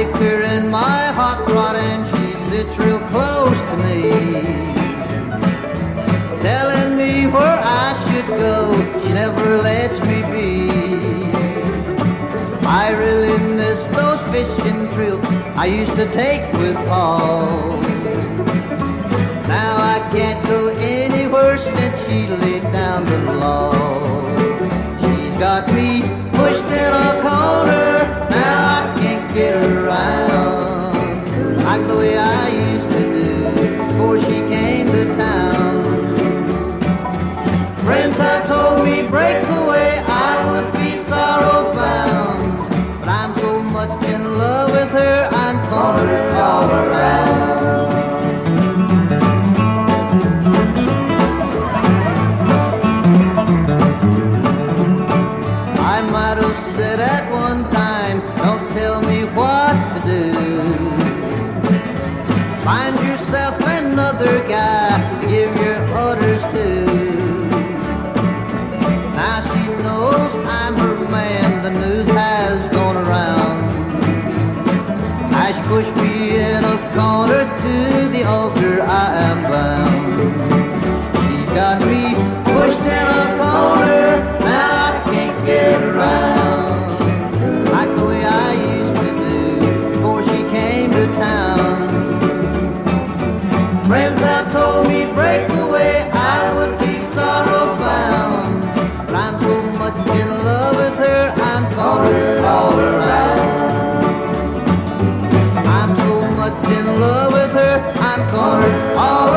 take her in my hot rod and she sits real close to me, telling me where I should go. She never lets me be. I really miss those fishing trips I used to take with Paul. Now I can't go anywhere since she laid down the law. She's got me pushed in a corner, now I can't get around like the way I used to do before she came to town. Friends have told me break away, I would be sorrow bound, but I'm so much in love with her, I'm cornered all around. I might have said at one time, don't tell me what to do. Find yourself another guy to give your orders to. Now she knows I'm her man, the news has gone around. As she pushed me in a corner to the altar I am bound. She's got me pushed in a corner, now I can't get around like the way I used to do before she came to town. Friends have told me break away, I would be sorrow bound, but I'm so much in love with her, I'm cornered all around. I'm so much in love with her, I'm cornered all around.